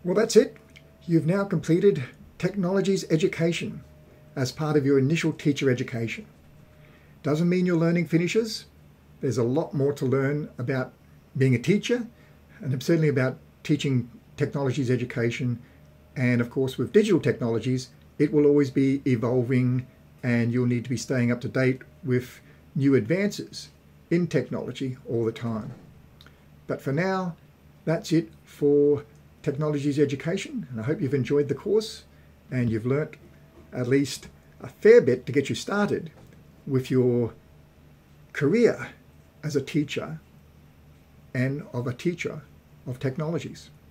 Well, that's it. You've now completed Technologies Education as part of your initial teacher education. Doesn't mean your learning finishes. There's a lot more to learn about being a teacher, and certainly about teaching technologies education. And of course, with digital technologies, it will always be evolving, and you'll need to be staying up to date with new advances in technology all the time. But for now, that's it for Technologies Education, and I hope you've enjoyed the course and you've learnt at least a fair bit to get you started with your career as a teacher and of a teacher of technologies.